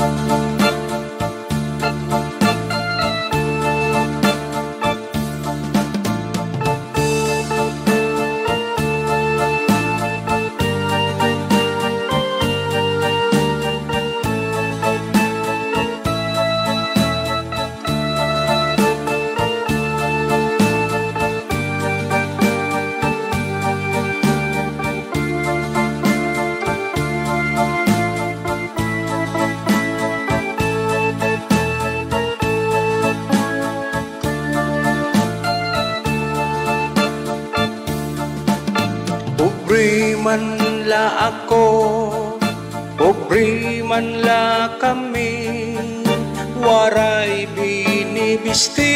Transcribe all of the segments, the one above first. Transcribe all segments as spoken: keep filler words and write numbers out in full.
Pobre man la ako, pobre man la kami, waray binibisti,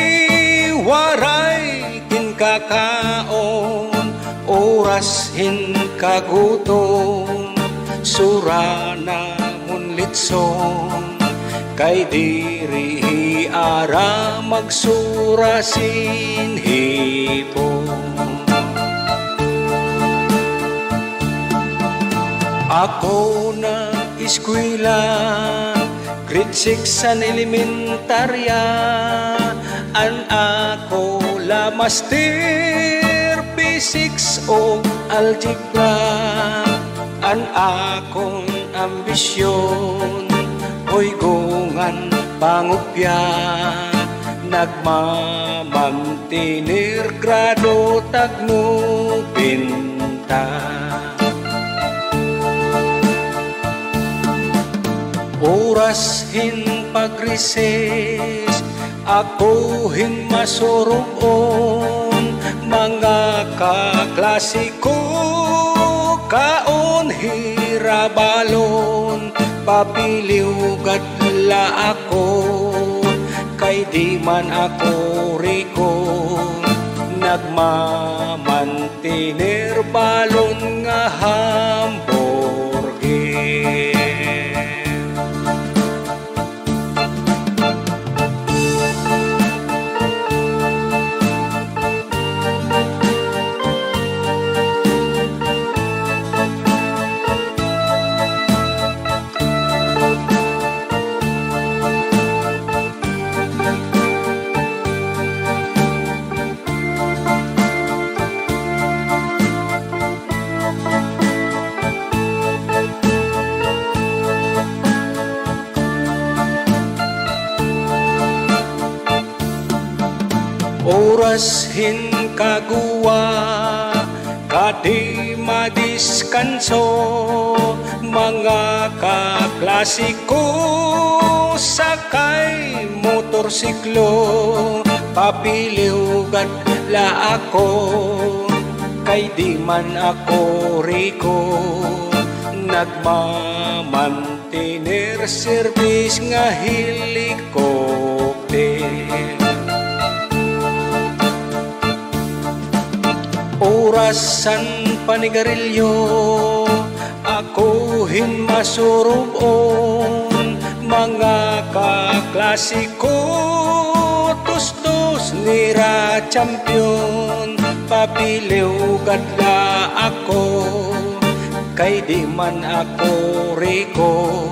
waray kinkakaon, oras hinkagutom, sura namon litson, kay diri ara magsura sinhipon. Ako na eskwela, grade six an elementarya, an ako la master physics o algebra, an akong ambisyon, hoy gungan pangupya, nagmamantinir grado tagno binta. Oras hin pagrises, ako hin masurubon, mga kaklasiko, kaon hirabalon, papiliw gadla ako, kay di man ako riko, nagmamantinir balon nga hamburger. Oras hin kagua, kadi madiskanso, mga kaklasiko, sakay motorsiklo, papiliw gadla ako, kay di man ako riko, nagmamantinir service nga helicopter. Orasan panigarilyo, ako hin masurubon, mga kaklasiko, tustos nira champion, papiliw gadla ako, kay di man ako riko,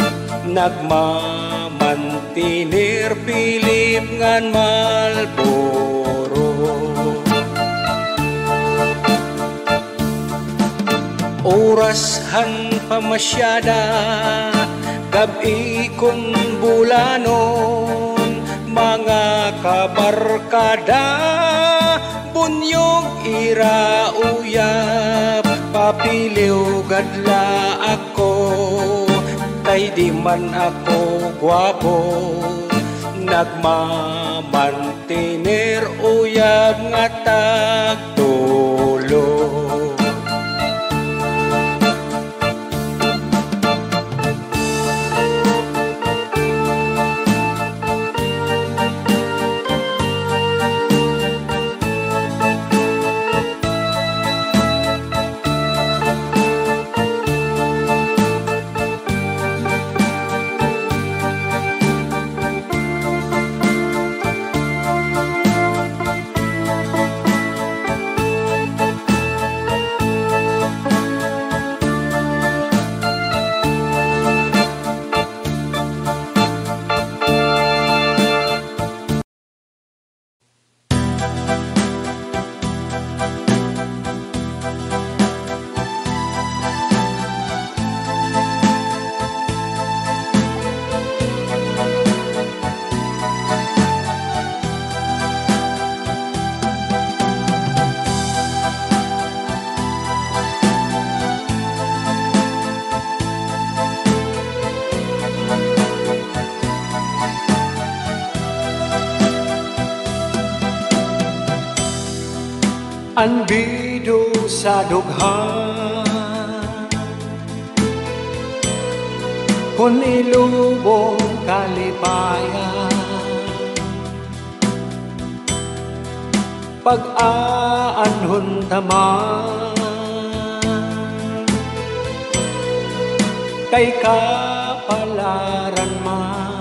nagmamantinir Pilip ngan Malboro. Oras han pamasyada, gabi kun bulanon, mga kabarkada, bunyog ira uyap, papiliw gadla ako, kay di man ako gwapo, nagmamantinir uyab nga tagtulo. Anbido sa dugha kun ilubong kalipayan, pag-aanhon taman kay kapalaran man,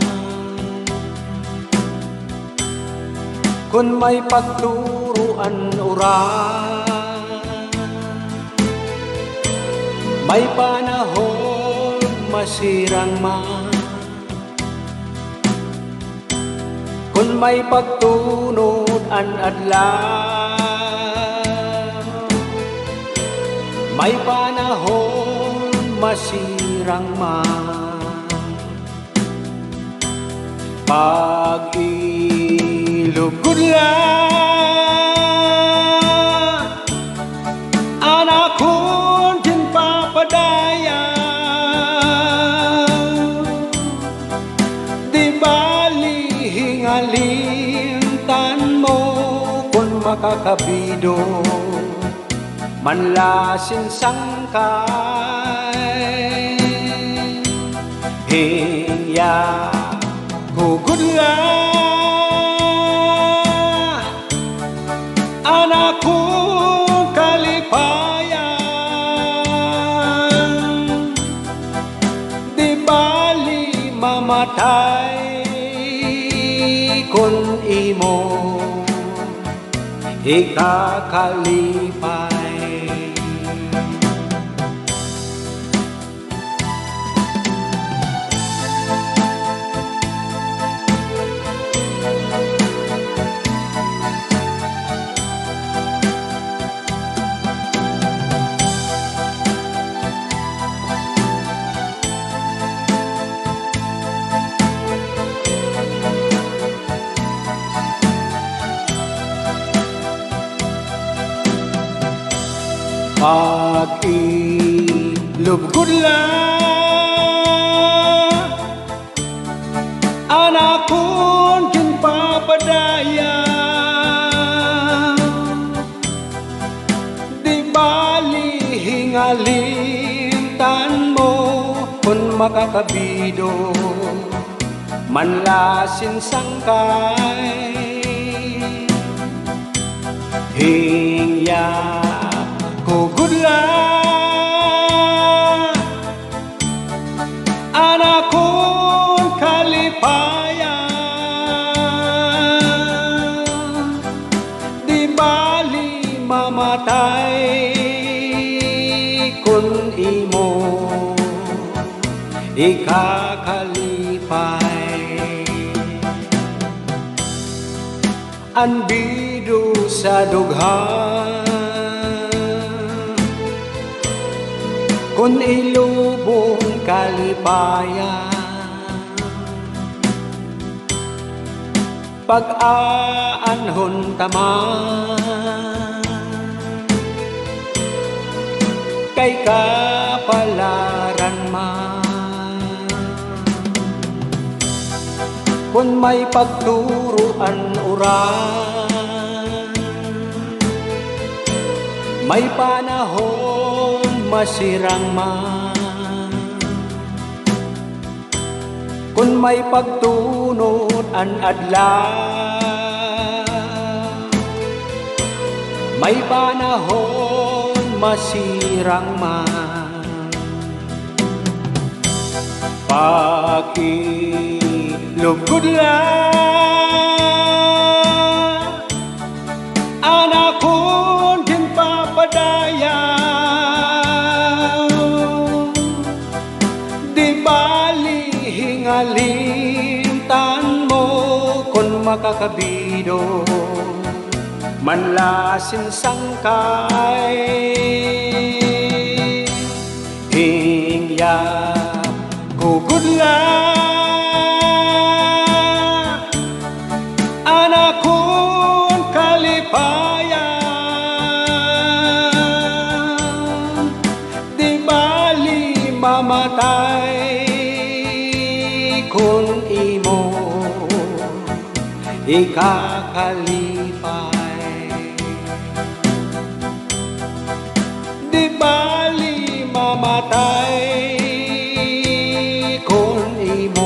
kun may pagturuan uran, may panahon masirang man, kun may pagtunod an adlaw, may panahon masirang man. Pag-ilugod lang anak kon din papadaya, di bali hingalintan mo kung makakabido manlasin sangkay, hingya hugod lang anak kong kalipayan, di bali mamatay kun imo ikakalipay. Pag-ilubgod lang anak kon ginpapadaya, di bali hingalintan mo kun makakabido manlasin sangkay, hingya hugod lang anak kong kalipayan, di bali mamatay kun imo ikakalipay. Anbido sa dughan kun ilubong kalipayan, pag-aanhon taman kay kapalaran man, kun may pagturuan uran, may panahon masirang man, kun may pagtunod an adlaw, may panahon masirang man. Pag-ilugod lang anak kon din papadaya, hingalintan mo kun makakabido manlasin sangkay, hingya hugod lang anak kong kalipayan, di bali mamatay kun imo ikakalipay. patay kon imo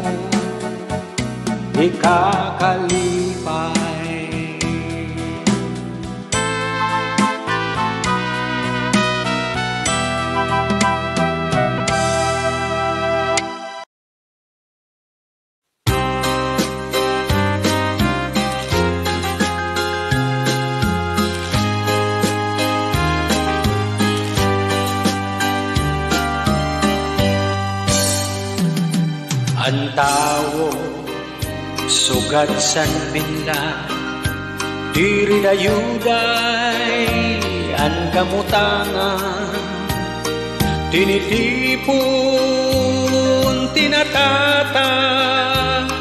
ikakalipay. Ang tao sugat san binla, diri dayuday ang kamutangan, tinitipon tinatatang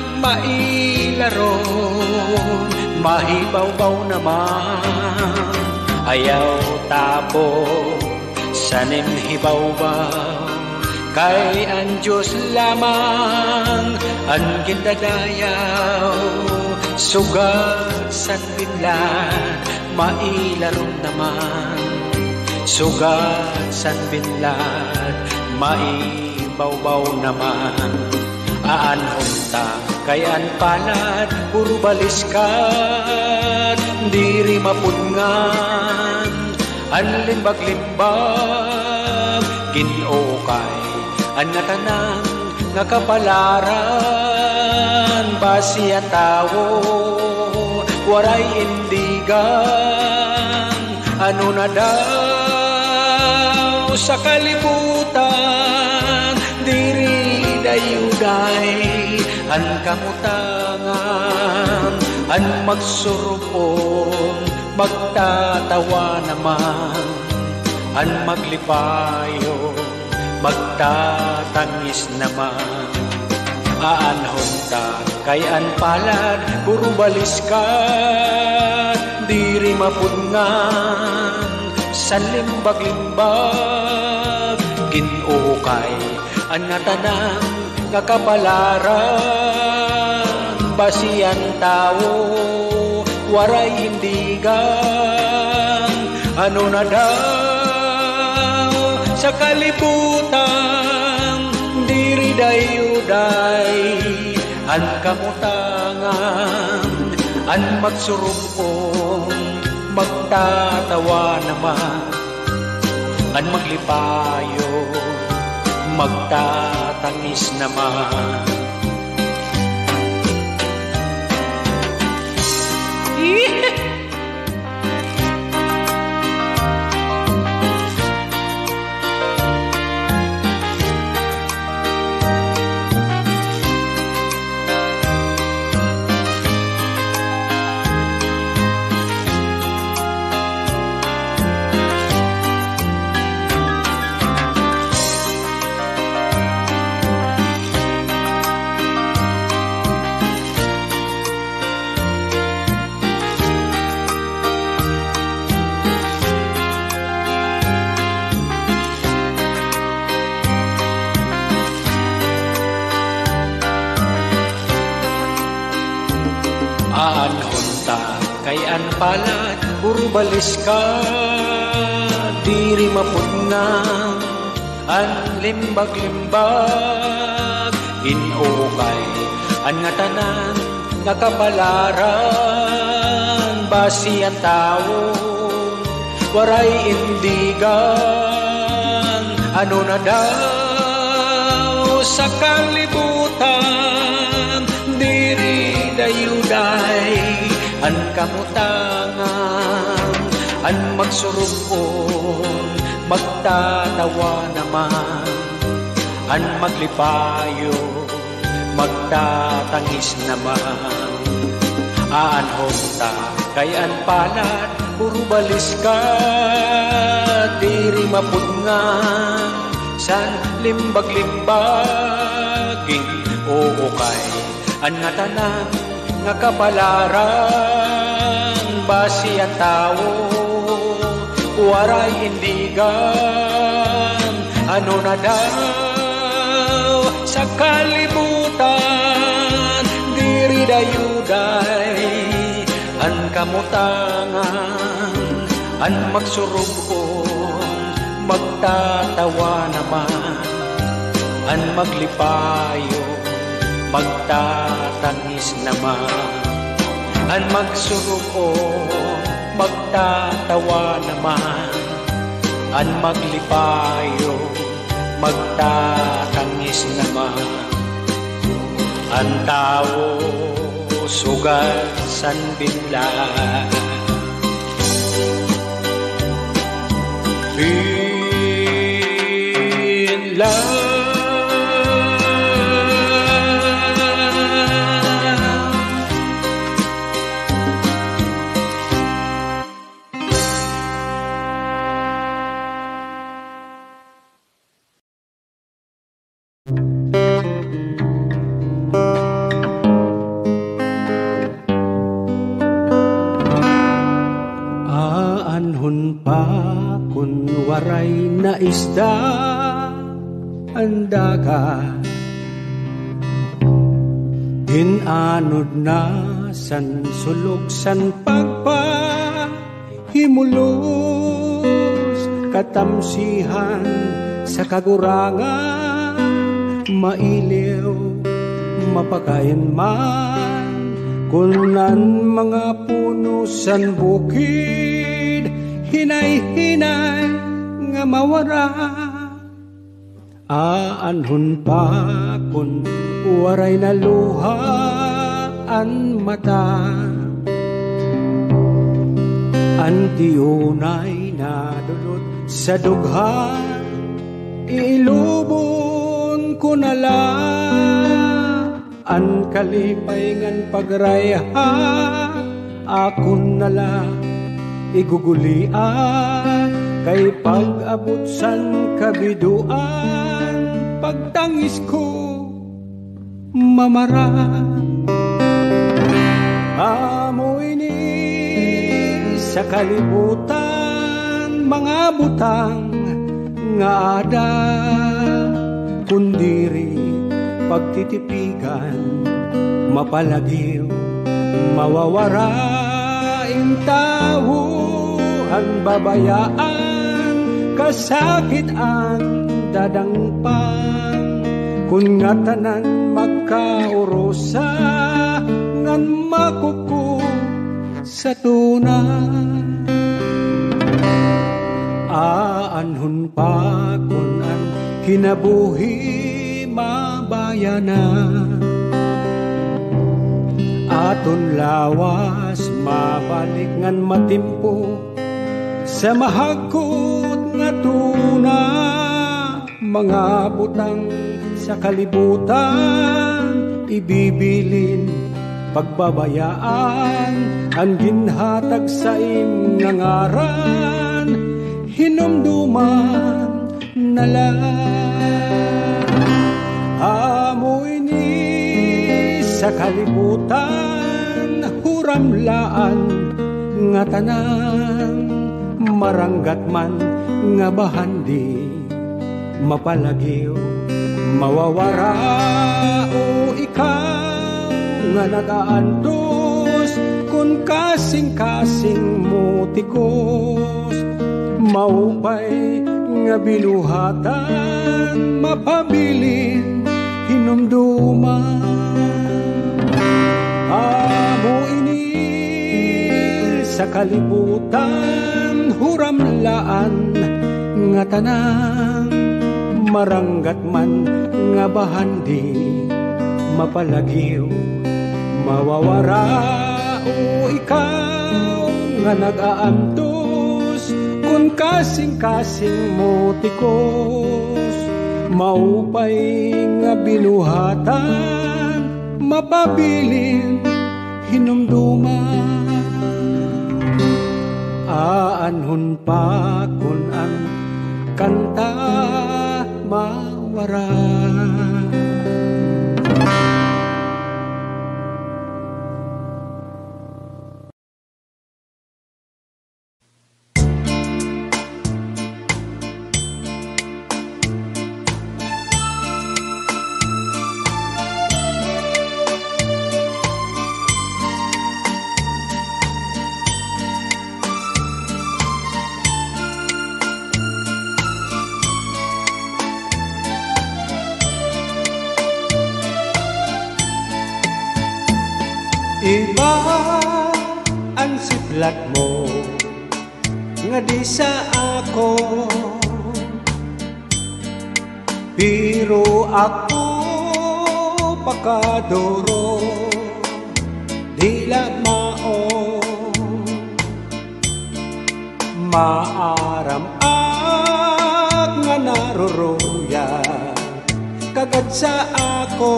mailaron, mahibawbaw naman ayaw tapo sanim hibawbaw. Kay ang Diyos lamang ang gindadayaw, sugat san binlan mailaron naman, sugat san binlan maibawbaw naman. Aanhon ta kay ang palad puro baliskat, diri mapungan ang limbag-limbag, Ginoo kay ang nga tanang nga kapalaran, basiya tawo waray indigan. Ano na daw sa kalibutan, diri dayuday ang kamutangan, ang magsurupon magtatawa naman, ang maglipayo magtatangis naman. Aanhon ta kay ang palad puro baliskat, diri mapungan sa limbag-limbag, Ginoo kay ang nga tanang nga kapalaran, basiyan tawo waray indigan. Ano na daw sa kalibutan, diri dayuday ang kamutangan, ang magsurupon magtatawa naman, ang maglipayo magtatangis naman. Aanhon ta kay ang palad puro baliskat, diri mapunang ang limbag-limbag, Ginoo kay ang nga tanan nga kapalaran, basiyan tawo waray indigan. Ano na daw sa kalibutan, diri dayuday ang kamutangan, ang magsurupon magtatawa naman, ang maglipayo magtatangis naman. Aanhon ta kay ang palad puro baliskat, diri mapungan san limbag-limbag, Ginoo kay ang nga tanan nga kapalaran, basiyan tawo waray indigan. Ano na daw sa kalibutan, diri dayuday ang kamutangan, ang magsurupon magtatawa naman, an maglipayo, magtatangis naman, an magsuruko, magtatawa naman, an maglipayo, magtatangis naman, an tao sugat san binla. In love, aanhon pa kun waray na isda ang dagat, hinanod na san sulog san pagpahimulos, katamsihan sa kagurangan, mailiw mapakayan man, kunan mga puno san bukid, hinay-hinay nga mawara. Aanhon pa kun waray na luha an mata, antiunay na dulot sa dughan, ilubon ko nala an kalipay ngan pagraya, akon nala igugulian, kay pag-abot san kabiduan, pagtangis ko mamara. Amoy ni sa kalibutan, mga butang nga ada, kundiri pagtitipigan, mapalagiw mawawara, in tao ang babayaan, kasakit ang dadangpan, kun nga tanan magkaurosa, ngan makuku sa tunan. Aanhon pa kun ang kinabuhi mabayanan, aton lawas mabalik ngan matimpo sa mahagkot nga tuna, mga butang sa kalibutan, ibibilin pagbabayaan, ang ginhatag sa ingangaran, hinumduman nalang. Amoy ni sa kalibutan, huramlaan nga tanan, maranggat man nga bahandi, mapalagiw mawawara. O ikaw nga nagaantos, kun kasing-kasing mo tikos, maupay nga binuhatan, mapabilin hinumduman. Amo ini sa kalibutan, huramlaan nga tanang, maranggat man nga bahandi, mapalagiw mawawara. O ikaw nga nag-aantos, kun kasing-kasing mo tikos, maupay nga binuhatan, mapabilin hinumduman. Aanhon pa kun ang kanta mawara. Iba ang siplat mo nga di sa ako, pero ako pakadoro dila mao. Maaram ak nga naruruya kagad sa ako,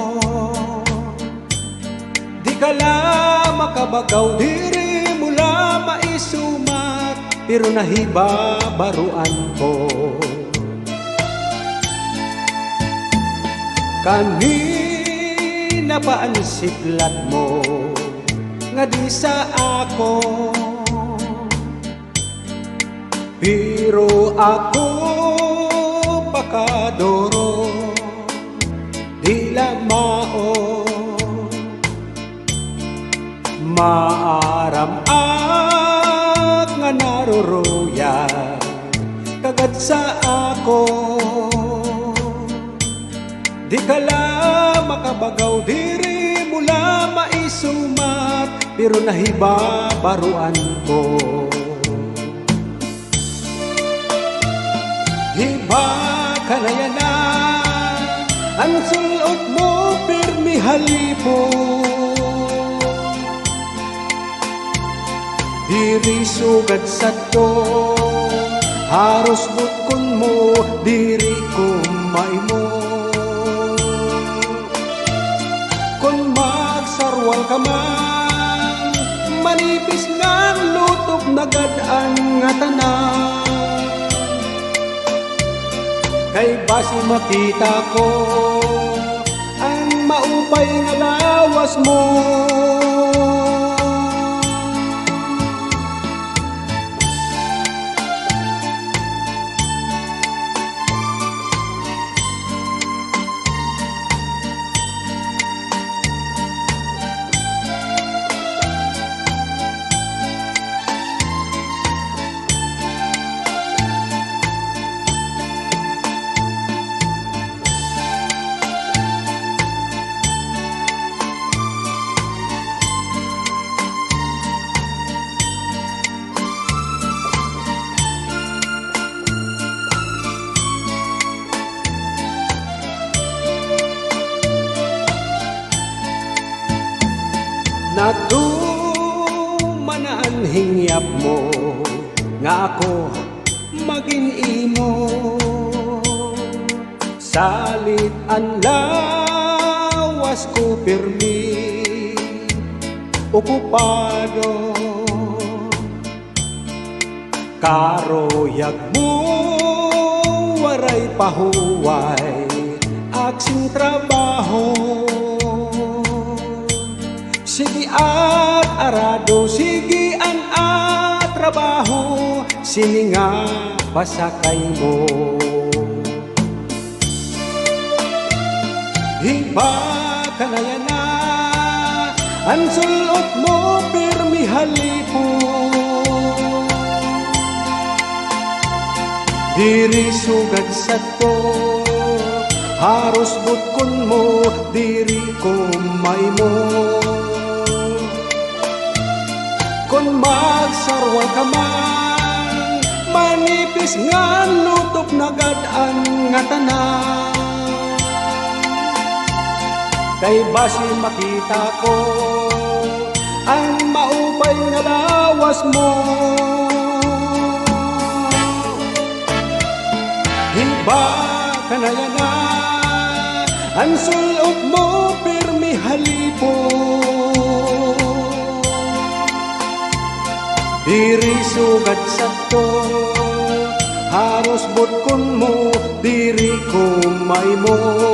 di ka la makabagaw diri mula maisumat, pero nahiba baruan ko. Kanina pa ang siplat mo nga di sa ako, pero ako pakadoro dila mao. Maaram at nga naruruya kagad sa ako, di ka la makabagaw diri mula maisumat, pero nahiba baruan ko. Hiba ka na yan na ang sulot mo pirmi halipo, diri sugad sa to haros butkon mo diri kumay mo. Kung magsarwal ka man manipis nga lutok nagad-an nga tanan, kay basi makita ko ang maupay nga lawas mo. Natumanaan hingyap mo nga ako maging imo, salit ang lawas ko pirmi okupado, karoyag mo waray pahuway aksing trabaho. Sige at arado, sige an at trabaho, sininga pasakay mo. Hiba ka na yan na ang sulot mo pirmi halipo, diri sugad sa to haros butkon mo diri kumay mo. Kung magsarwal ka man manipis nga lutok nagad-an nga tanan, kay basi makita ko ang maupay nga lawas mo. Hiba ka na yan na ang sulot mo pirmi halipo, diri sugad sa to haros butkon mo diri kumay mo.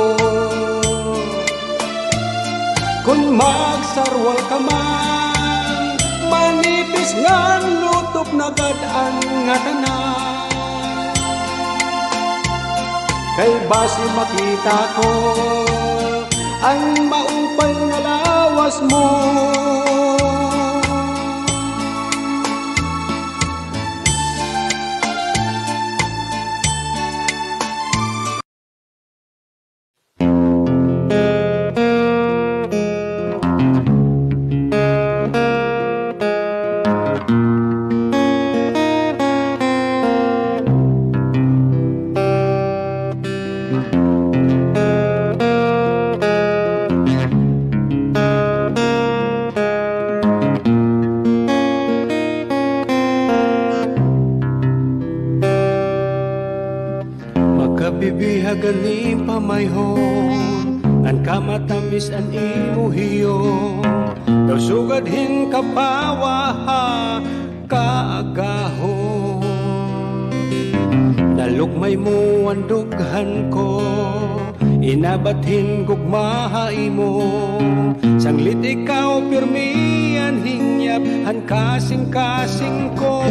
Kung magsarwal ka man manipis nga lutok nagad-an nga tanan, kay basi makita ko ang maupay nga lawas mo. mayhon an kamatamis an imo hiyo daw sugadhin kapawaha kaagahon nalukmay mo ang dughan ko inabathin gugmahay mo sanglit ikaw pirmian hinyap han kasing-kasing ko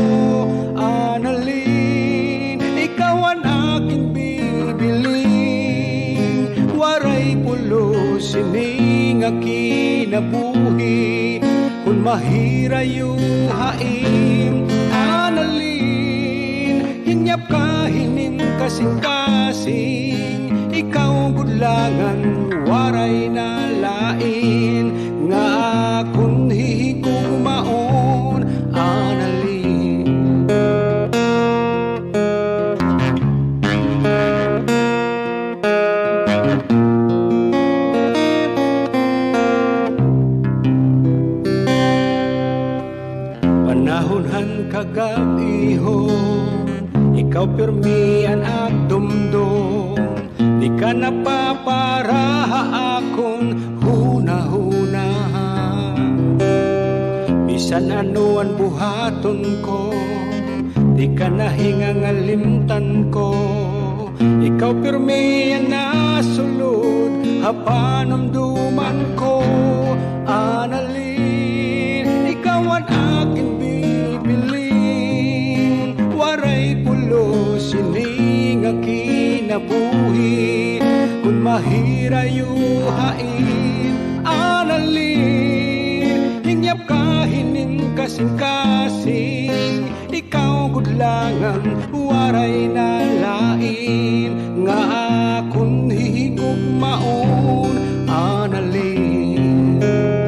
analin ikaw ang aking bibiling waray pulo sining akinabuhi kun mahirayo haim analin hinyap kahinin kasing-kasing ikaw gudlangan waray na lain nga akong higugmaon analin panahonhan kagabihon ikaw pirmian at dumdum di ka napaparaha akong huna-huna bisan ano ang buhaton ko di ka nahingangalimtan ko ikaw pirmi ang nasulod hapanamduman ko analin ikaw ang aking bibiling waray pulo sining akinabuhi kun mahirayo hain analin hingyap kahinin kasing-kasing ikaw gudlangan waray na lain nga akong higugmaon analin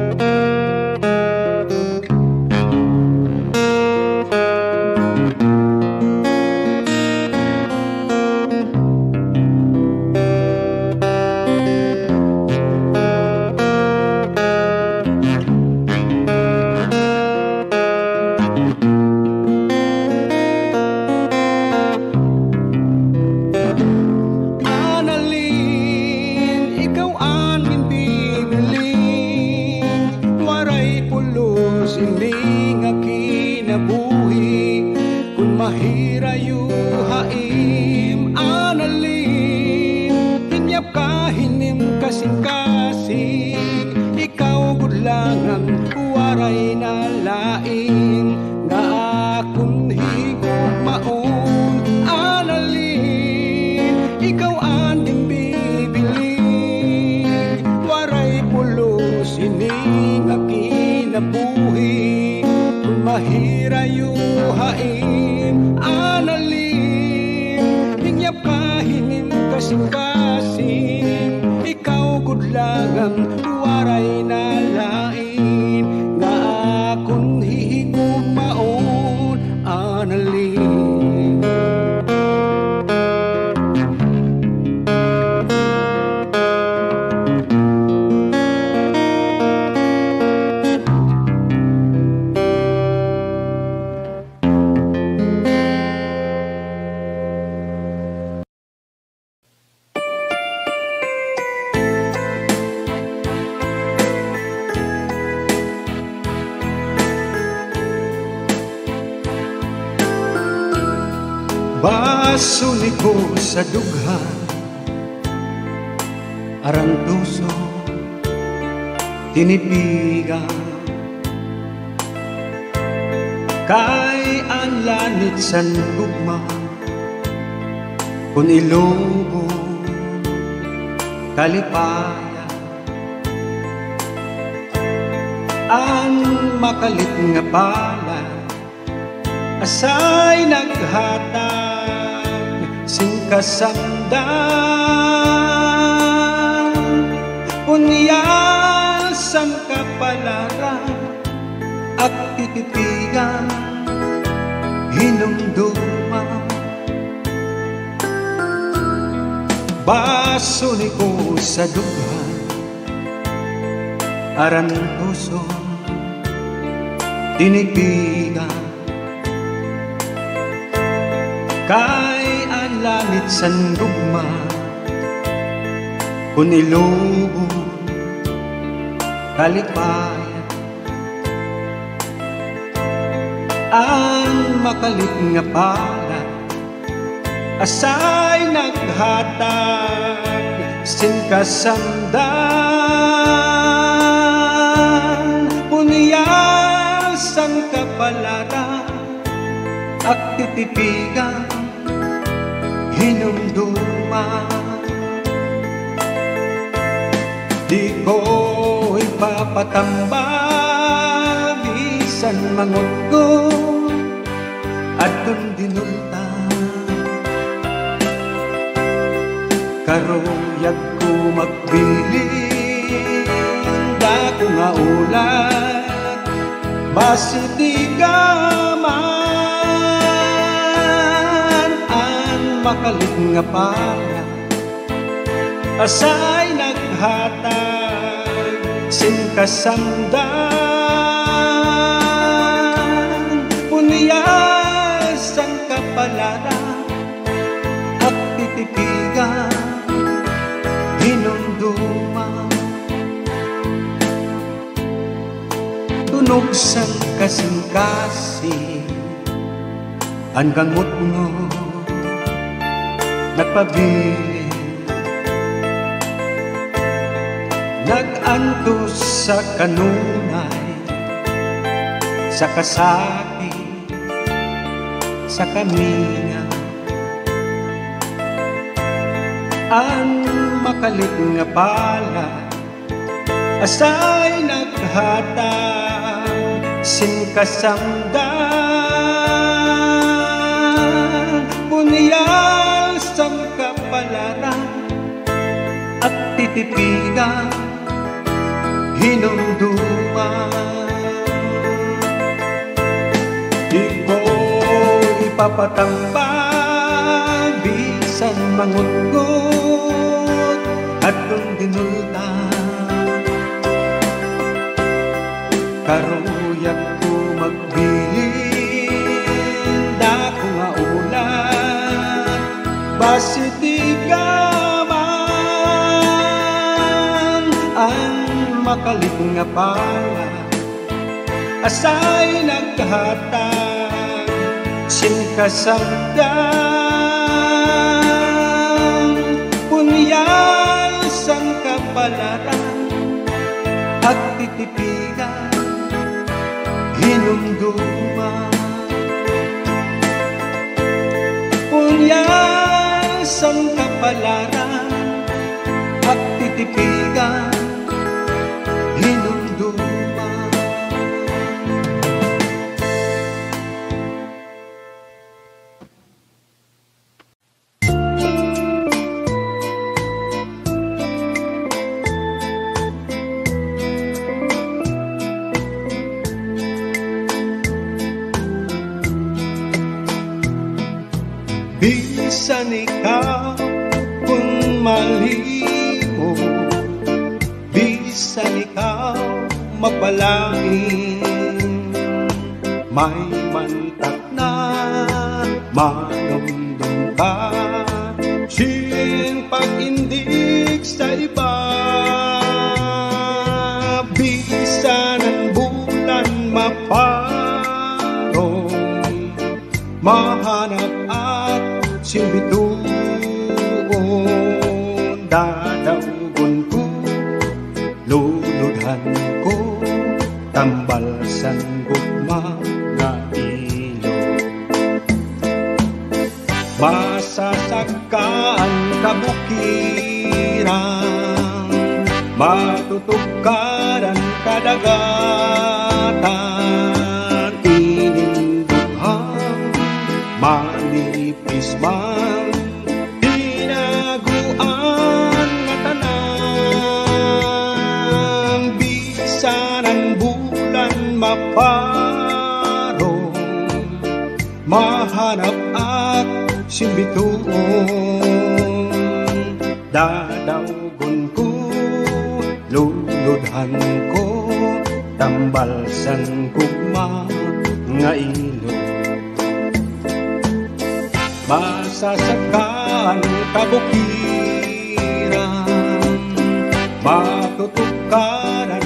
mahirayo haim analin hinyap kahinim kasing-kasing ikaw gudlangan waray na lain nga akong higugmaon analin ikaw anding bibiling waray pulo sining akinabuhi kung mahirayo haim analin hingyap kahinim kasing-kasing ikaw gudlangan waray na lain nga akong higugmaon analin basuni ko sa dughan aran tuso tinipigan kay ang lanit san gugma kun ilubo kalipaya ang makalit nga pala asay naghatag sing kasamdan unyal sang kapalaran at titipigan hinumduman baso ni ko sa dughan aran puso tinipigan kay ang langit san gugma Kunilubo kalipayan ang makalit nga pala asay naghatag sin kasamdan punyasan kapalara at titipigan hinumduman. Di ko ipapatamba bisan mangot ko at tundinulta karuyag ko magbilin da ko nga ulat basi di gaman ang makalit nga pala asay naghatag sin kasamdan punyasan kapalara at titipigan hinumduman tunog sang kasing-kasing ang gamot mo nagpabili nag-antos sa kanunay sa kasapi sa kaminga ang makalit nga pala asay naghatag sin kasamdan punyasan kapalara at titipigan hinumduman. Di ko ipapatamba bisan mangut-ngut at tundinulta karuyag ko magbilin da ko nga ulan basi di gaman ang makalit nga pala asay naghatag sin kasamdan punyasan kapalaran at titipigan hinumduman punyasan kapalaran at titipigan hinumduman. Bisan ikaw kung maliho bisan ikaw mapalangin may mantak na manumdum ka sin pag-indig sa iba bisan ang bulan maparong mahanap at simbituon dadaugon ko luludhan ko tambalsan gugma nga ilog masasagkaan kabukiran matutugkaran kadagatan inindughang manipis man tinaguan nga tanan bisan ang bulan maparong mahanap at simbituon dadaugon ko luludhan ko tambalsan gugma nga ilog masasakan kabukiran matutukaran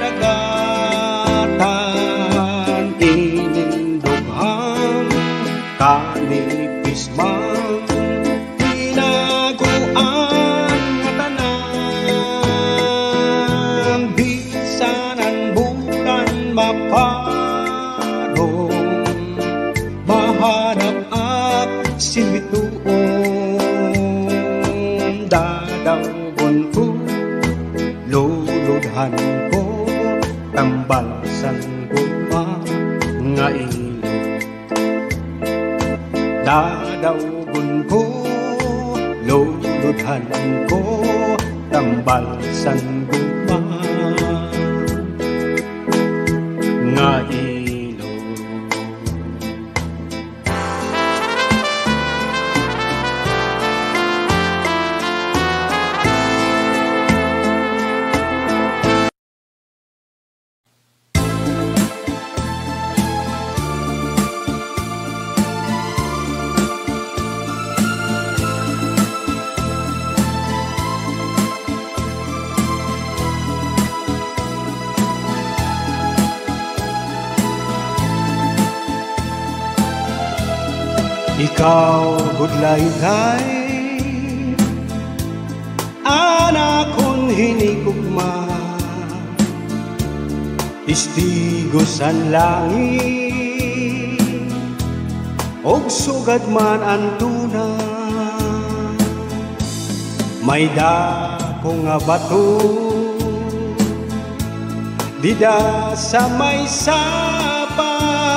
kadagatan inindughang kanipis man tinaguan nga tanan bisanan bukan maparong maharap at sinbituon dadawgon ko luludhan ko tambalsan ko pa nga ilo dadawgon ko luludhan ko tambalsan ko pa nga ilo. Ikaw, gudlay-lay, anak kong hinigugma, istigo san langit, og sugad man ang tuna, may dako nga bato, dida sa may sapa,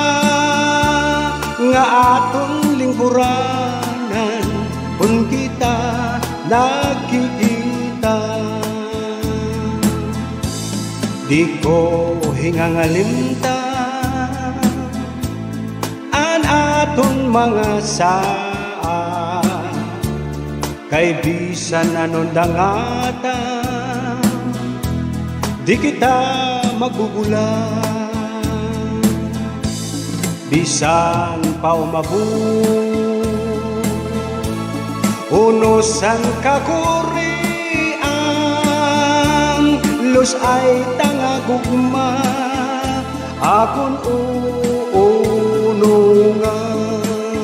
nga aton lingkuranan kung kita nagkikita. Di ko hingangalimta an aton mga saa kay bisan anon dangata di kita magugulan. Bisan pa umabot unosan kakurian los ay tangagugma akon uunungan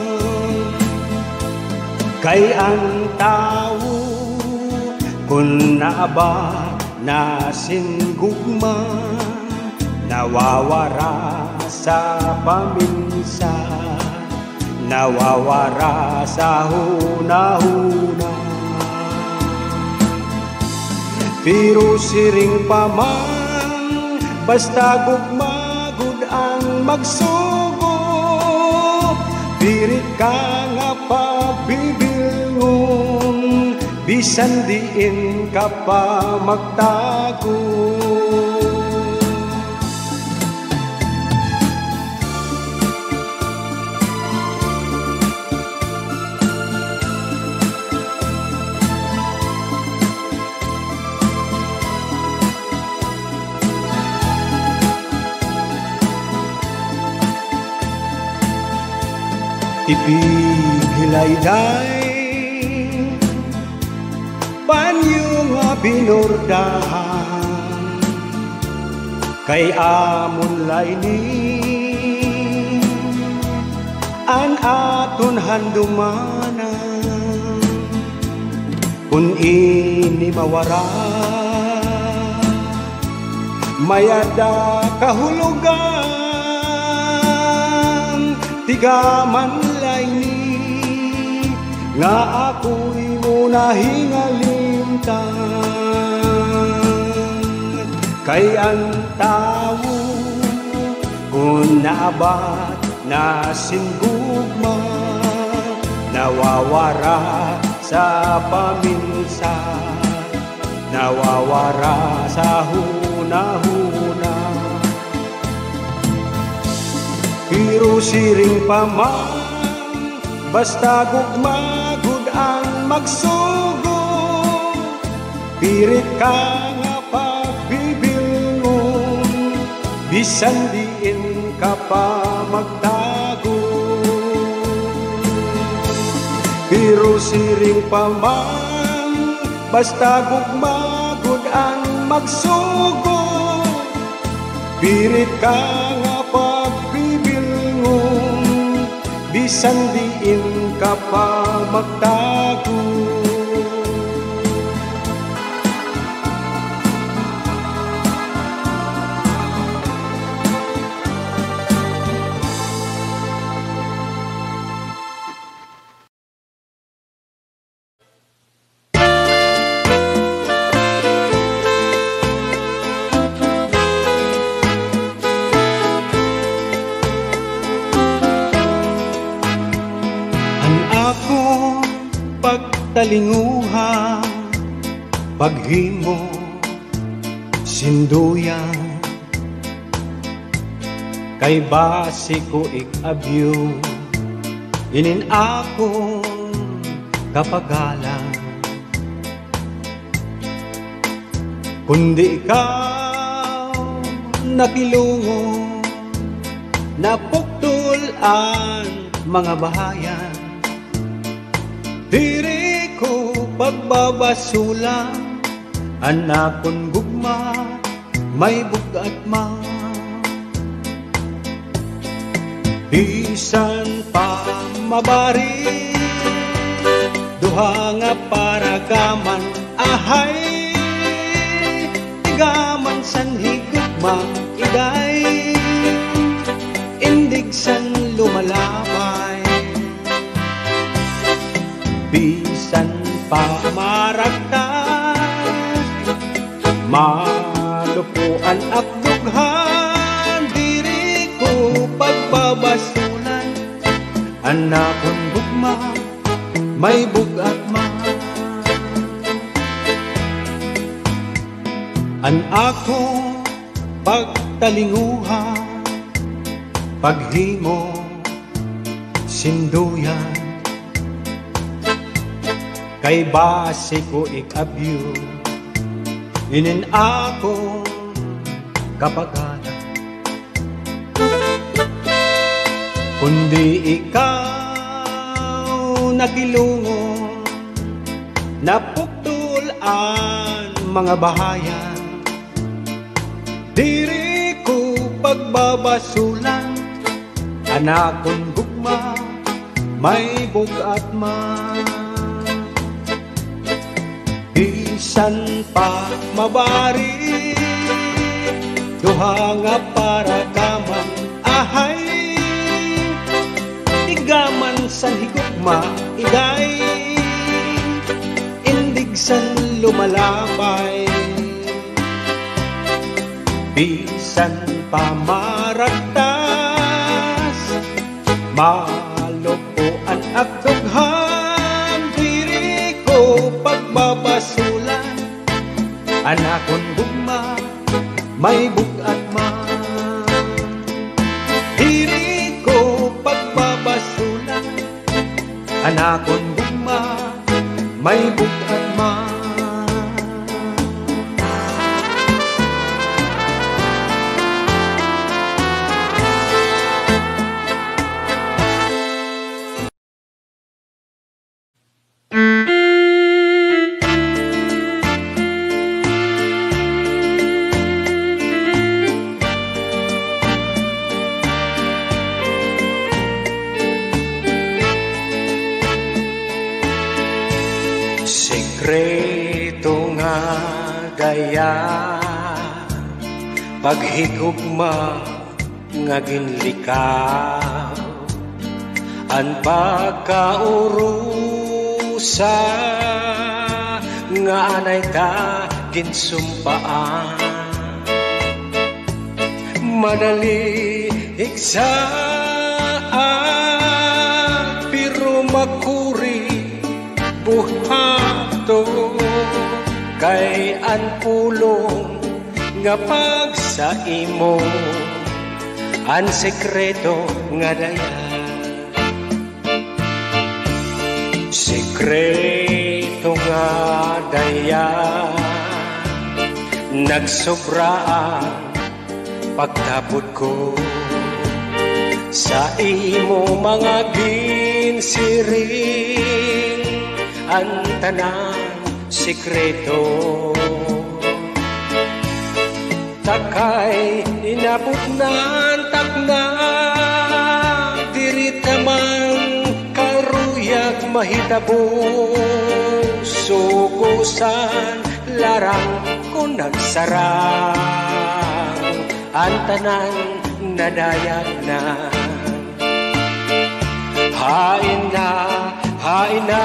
kay ang tao kung naaba nasinggugma nawawara sa paminsan, nawawara sa huna-huna. Pero siring pa man, basta gugmagod ang magsugo, pirit ka nga pabibilngon, bisan diin ka pa magtago. Ipighilayday panyo nga binordahan kay amon layni an aton handumanan kun ini mawara mayada kahulugan tigaman layni nga ako'y muna hingalimtan kay ang tao kung naabat na singgugma nawawara sa paminsan nawawara sa huna-huna. Pero siring pa man basta gugmagod ang magsugo pirit ka nga pagbibilngon bisan diin ka pa magtago. Pero siring pa man basta gugmagod ang magsugo, pirit ka nga pagbibilngon, bisan diin ka pa magtago. Talinguha, paghimo, sinduyan, kay basi ko ikabyo, inin akong kapagalan. Kundi ikaw nakilungo, napuktol ang mga bahayan, diri ko pagbabasulang, anakon gugma, may bugat ma. Bisan pa mabari, duha nga paragaman, ahay, tigaman san higugma, iday, indig san lumalabay. Bisan pa maragtas, malupuan ak dughan, diri ko pagbabasulan, anakon gugma, may bugat ma. An ako pagtalinguha, paghimo, sinduyan, kay base ko ikabyo, inin akong kapagalan. Kundi ikaw nakilungo, napuktol ang mga bahayan, diri ko pagbabasulan, anakon gugma, may bugat man. Bisan pa mabari, duha nga paragaman, ahay, igaman san higugma, igay, indig san lumalabay. Bisan pa maragtas, malupuan at dughan, diri ko pagbabasulan, anakon gugma, may bugat man. Diri ko pagbabasulan, anakon gugma, may bugat man. Sekreto nga daya, paghigugma nga ginlikaw, an pagkaurusa nga anay ta ginsumpaan. Madali iksaan, pero makuri buhato, kay an pulong nga pagsaimo, an sekreto nga daya. Sekreto nga daya, nagsobraan pagtapod ko sa imo mga ginsiring, ang tanang sekreto. takay inabot nan takna diri tamang karuyag mahitabo sugusan larang ko nagsarang ang tanan nadayag na hain na hain na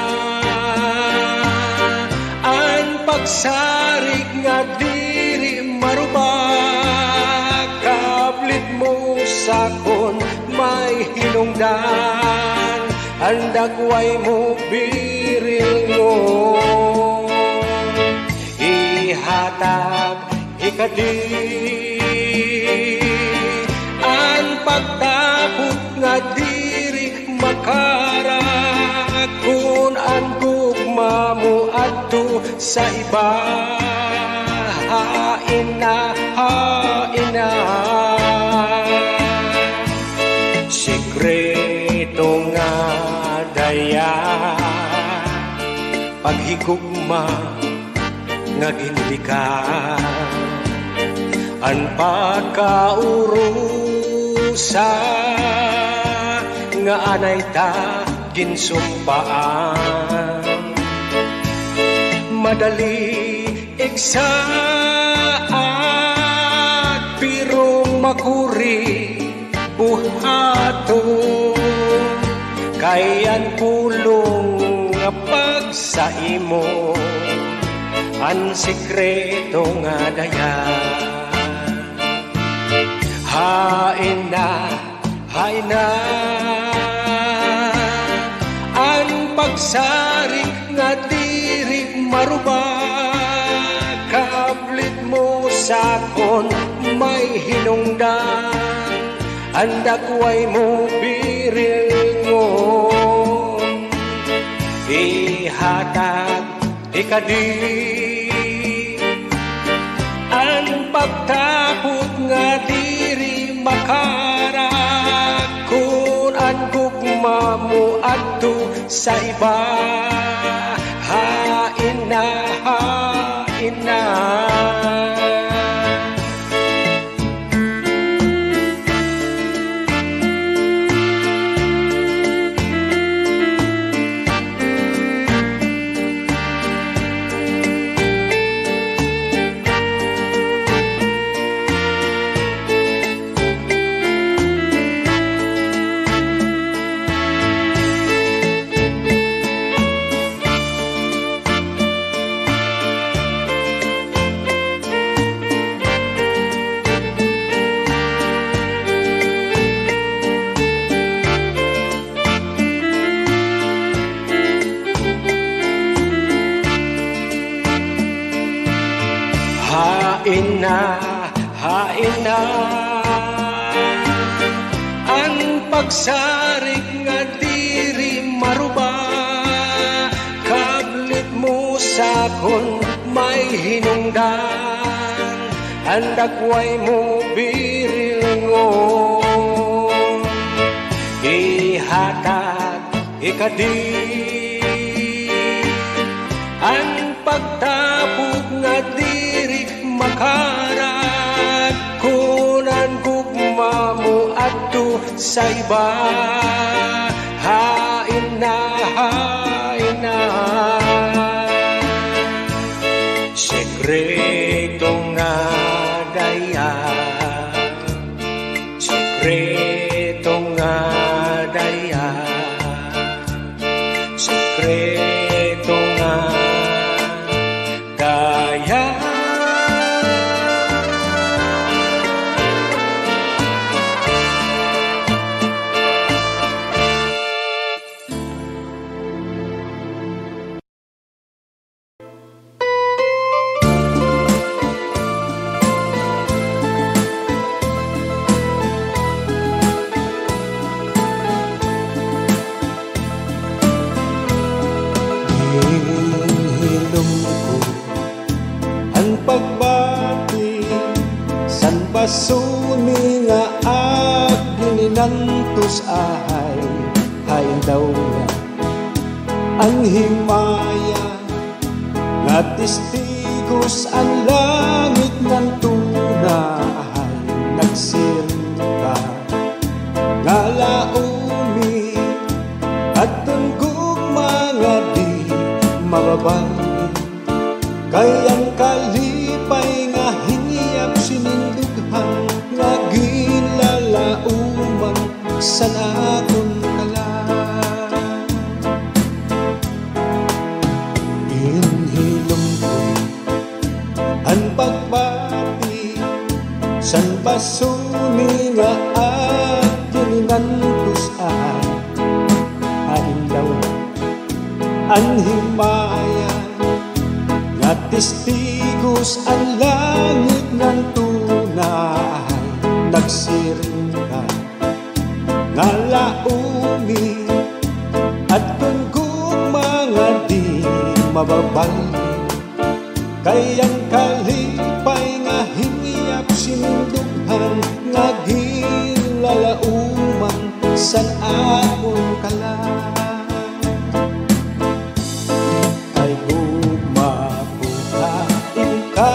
ang pagsarig nga diri marubak kablit mo sakon may hinungdan ang dagway mo biril mo ihatag ikadi ang pagtapot nga diri makarak kun ang gugma mo adto sa iba hain na hain na sikreto nga daya paghigugma nga ginlika ang pagkaurusa nga anay ta ginsumpaan madali igsaat pero makuri buhato kayan pulong nga pagsaimo ang sikreto nga daya hain na hain na ang pagsarik nga diri marubak kablit mo sakon may hinungdan ang dakway mo biril mo ihatag ikadi ang pagtapot nga diri makarak kun ang gugma mo adto sa iba hain na hain na hain na, hain na ang pagsarik nga diri maruba kablit mo sakon may hinungdan ang dakway mo birilngon ihatag ikadi ang pagtapog nga diri makarak kunan gugma mo adto sa iba hain na hain na sekreto nga daya sekreto nga daya sekreto nga daya pagbati san basuni nga agninantos ahay hain daw nga ang himaya nga testigos ang langit ng tuwa mababali kayang kalipay nga hingiyap sinindughan nga gilalauman sa akon kalan. Inhilom ko ang pagbati san basuni nga akin nantusay ahindaw ang himaya nga testigos ang langit ng tunay nagsiring ka nga laumi at kung mga di mababali kayang kalipay nga hingiyap sinindughan nga gilalauman san akon kalan. Ay gumabuhain ka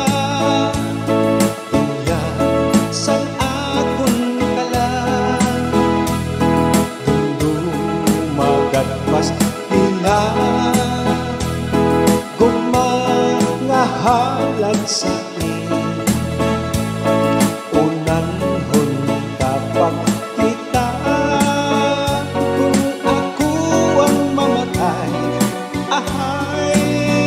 iya san akon kalan dumagat mas ilan gumangahalad sa unanhon kapag kita kung ako ang mamatay ahay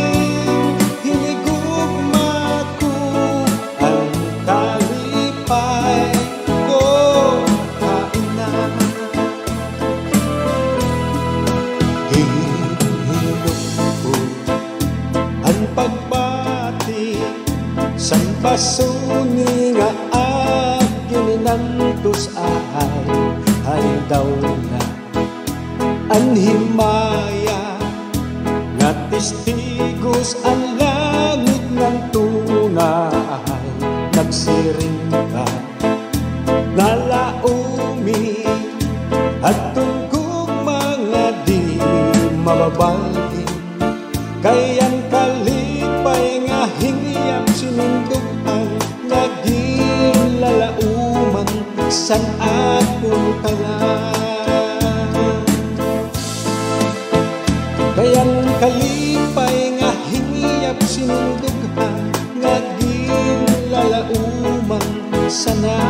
hinigugma ko ang kalipay ko kainan hinilok ko ang pagbati san basuni nga akin nantus ay ay daw na ang himaya nga testigos ang langit ng tunay nagsiring ka nga laumi at tungkog mga di mababali kayang kalipay nga hingiyang sinindughan nga gilalauman san akon kalan. Kayang kalipay nga hingiyang sinindughan nga gilalauman san